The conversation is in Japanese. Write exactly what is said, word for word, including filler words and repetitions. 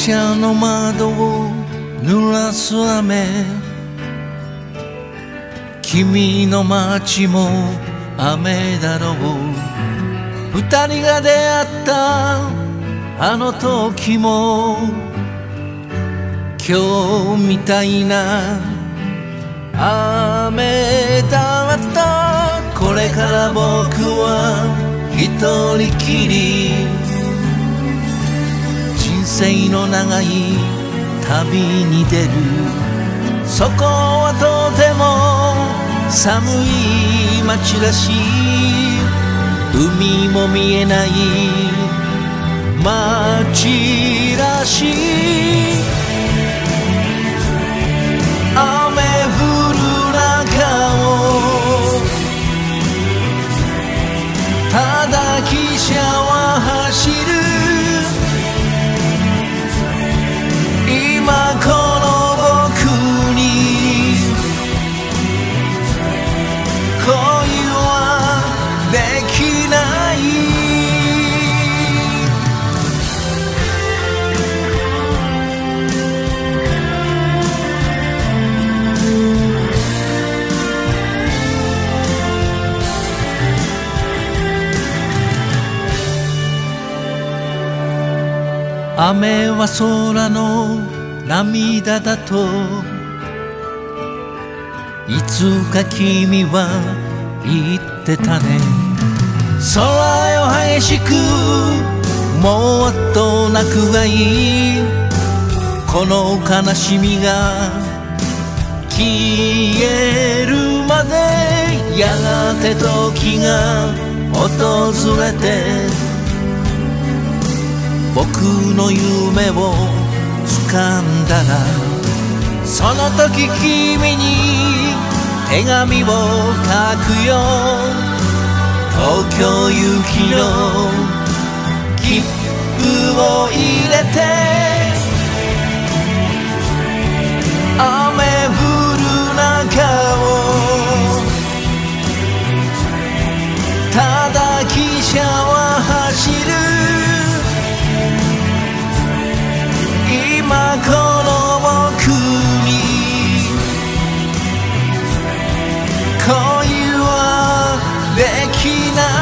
車の窓を濡らす雨、君の街も雨だろう。二人が出会ったあの時も今日みたいな雨だった。これから僕は一人きり、人生の長い旅に出る。そこはとても寒い街だし、海も見えない街らしい。雨降る中をただ汽車は走る。今この僕に恋はできない。雨は空の涙だといつか君は言ってたね。空よ激しくもっと泣くがいい。この悲しみが消えるまで、やがて時が訪れて僕の夢を掴んだら、その時君に手紙を書くよ。東京行きの切符を入れて、雨降る中をただ汽車は走る。今この僕に恋はできない。